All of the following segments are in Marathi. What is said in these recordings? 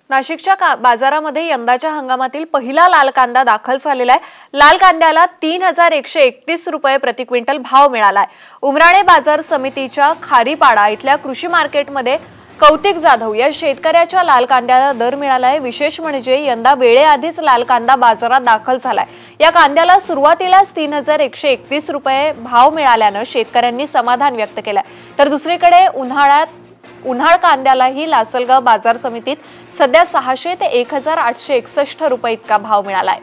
नाशिकच्या बाजारामध्ये यंदाच्या हंगामातील पहिला लाल कांदा दाखल झालेला आहे। लाल कांद्याला 3131 रुपये प्रति क्विंटल भाव मिळाला आहे। उमराणे बाजार समितीच्या खारीपाडा इथल्या कृषी मार्केटमध्ये कौतिक जाधव या शेतकऱ्याच्या लाल कांद्याला दर मिळाला आहे। विशेष म्हणजे यंदा वेळेआधीच लाल कांदा बाजारात दाखल झालाय। या कांद्याला सुरुवातीलाच 3131 रुपये भाव मिळाल्याने शेतकऱ्यांनी समाधान व्यक्त केलंय। तर दुसरीकडे उन्हाळ कांद्यालाही लासलगाव बाजार समितीत सध्या 600 ते 1861 रुपये इतका भाव मिळालाय।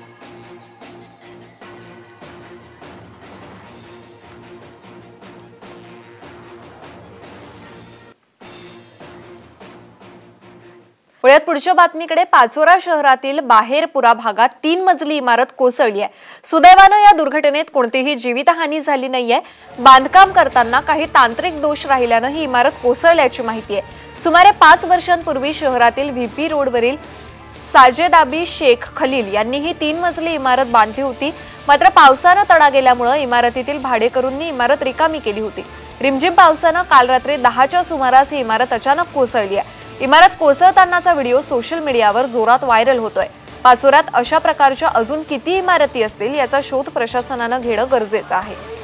पुण्यात पुढच्या बातमीकडे पाचोरा शहरातील बाहेरपुरा भागात 3 मजली इमारत कोसळली आहे। सुदैवाने या दुर्घटनेत कोणतीही जीवितहानी झाली नाहीये। बांधकाम करताना काही तांत्रिक दोष राहिल्याने ही इमारत कोसळल्याची माहिती आहे। सुमारे 5 वर्षांपूर्वी शहरातील व्हीपी रोडवरील साजेदाबी शेख खलील यांनी ही 3 मजली इमारत बांधली होती। मात्र पावसाने तडा गेल्यामुळे इमारतीतील भाडेकरूंनी इमारत रिकामी केली होती। रिमझिम पावसाने काल रात्री 10च्या सुमारास ही इमारत अचानक कोसळली आहे। इमारत कोसळतानाचा व्हिडिओ सोशल मीडियावर जोरात व्हायरल होतोय। पाचोऱ्यात अशा प्रकारच्या अजून किती इमारती असतील याचा शोध प्रशासनाने घेणं गरजेचं आहे।